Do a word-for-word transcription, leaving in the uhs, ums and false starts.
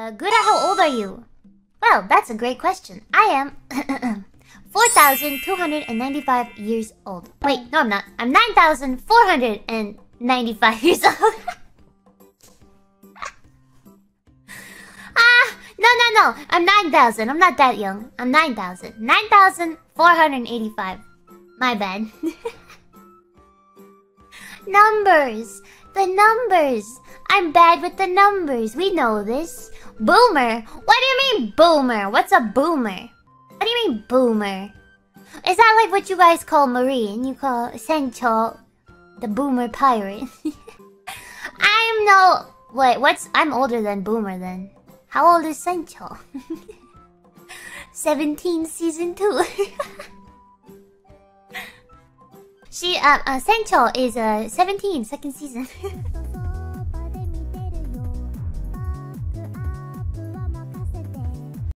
Uh, Gura, how old are you? Well, that's a great question. I am four thousand two hundred ninety-five years old. Wait, no I'm not. I'm nine thousand four hundred ninety-five years old. Ah, no, no, no. I'm nine thousand. I'm not that young. I'm nine thousand. nine thousand four hundred eighty-five. My bad. Numbers. The numbers. I'm bad with the numbers. We know this. Boomer. What do you mean boomer? What's a boomer? What do you mean boomer? Is that like what you guys call Marie and you call Sencho the boomer pirate? I'm no... Wait, what's... I'm older than boomer then. How old is Sencho? seventeen season two. She, uh, uh, Sencho is, uh, seventeen second season.